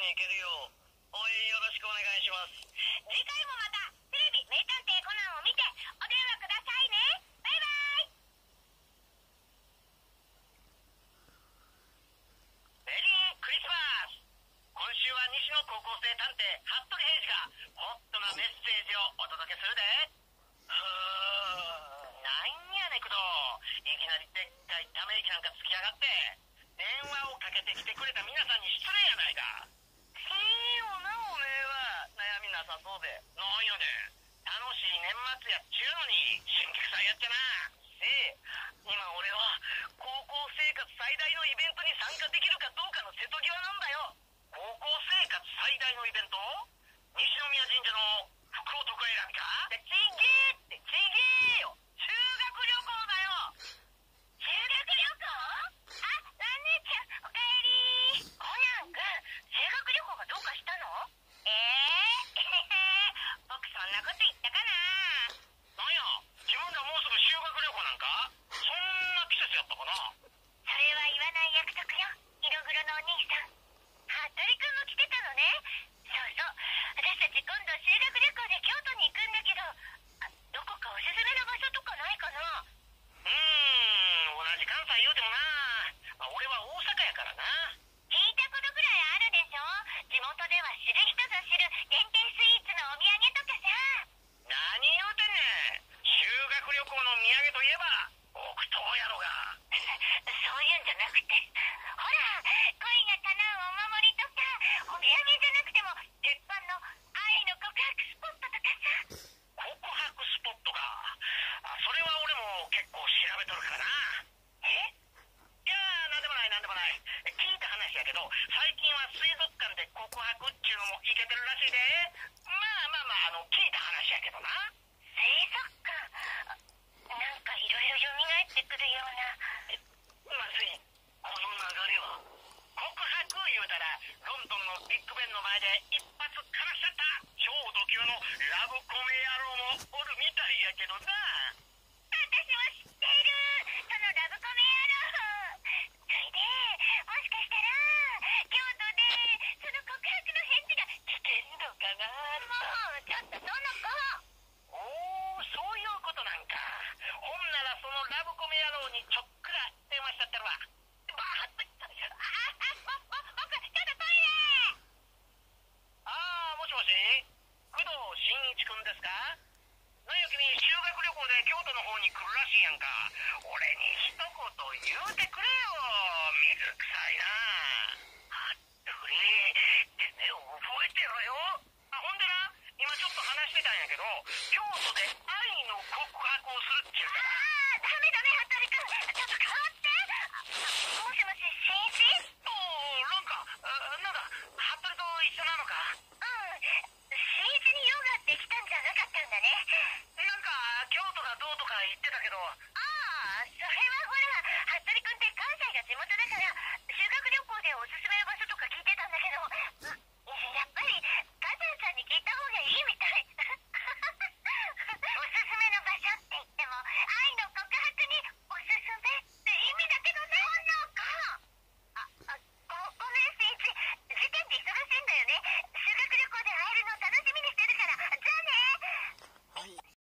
に行けるよう応援よろしくお願いします。 次回もまたテレビ名探偵コナンを見てお電話くださいね。バイバイ。 メリークリスマス。今週は西の高校生探偵服部平次がホットなメッセージをお届けするで。なんやねくど、いきなりでっかいため息なんかつきやがって、電話をかけてきてくれた皆さんに失礼やないか。いいよな、おめえは悩みなさそうで。なんやねん、楽しい年末やっちゅうのに新規臭いやっちゃな。今俺は高校生活最大のイベントに参加できるかどうかの瀬戸際なんだよ。高校生活最大のイベント、西宮神社の福男選びか。ちげえよ、修学旅行だよ。 修学旅行？あ、蘭姉ちゃん、おかえり。コナン君、修学旅行がどうかしたの？僕そんなこと言ったかな。 なんや、自分らもうすぐ修学旅行なんか？そんな季節やったかな。 それは言わない約束よ、色黒のお兄さん。服部君も来てたのね。そうそう、私たち今度修学旅行で京都に行くんだけど、どこかおすすめの場所とかないかな？ 同じ関西言うてもな、俺は大阪やからな。 聞いたことぐらいあるでしょ。地元では知る人ぞ知る限定スイーツのお土産とかさ。 何言うてんねん。修学旅行の土産といえば黒糖やろが。 そういうんじゃなくて、ほら、恋が叶うお守りとか、お土産じゃなくても鉄板の愛の告白スポットとかさ。 告白スポットか。それは俺も結構調べとるからな。いや、なんでもない。聞いた話やけど、最近は水族館で告白っちゅうのもいけてるらしいで。聞いた話やけどな。 水族館、なんかいろいろ蘇ってくるような。 まずい、この流れは。告白言うたら、ロンドンのビッグベンの前で一発かましちゃった超ド級のラブコメ野郎もおるみたいやけどな。 私も知っている、そのラブコメ野郎。それで、もしかしたら京都でその告白の返事が聞けんのかな。もうちょっとその子。 おー、そういうことなんか。ほんならそのラブコメ野郎にちょっくら電話しちゃってるわ。 僕ちょっとトイレ。 もしもし、工藤新一くんですか？なんや君、修学旅行で京都の方に来るらしいやんか。俺に一言言うてくれよ、水臭いな。服部ってね、覚えてろよ。ほんでな、今ちょっと話してたんやけど、京都で愛の告白をするっていうか。 ダメ服部君、ちょっと変わって。もしもし、新一？ なんだ、服部と一緒なのか？ 新一に用があって来たんじゃなかったんだね。 なんか京都がどうとか言ってたけど。 それはほら、服部君って関西が地元だから、修学旅行でおすすめの場所とか聞いて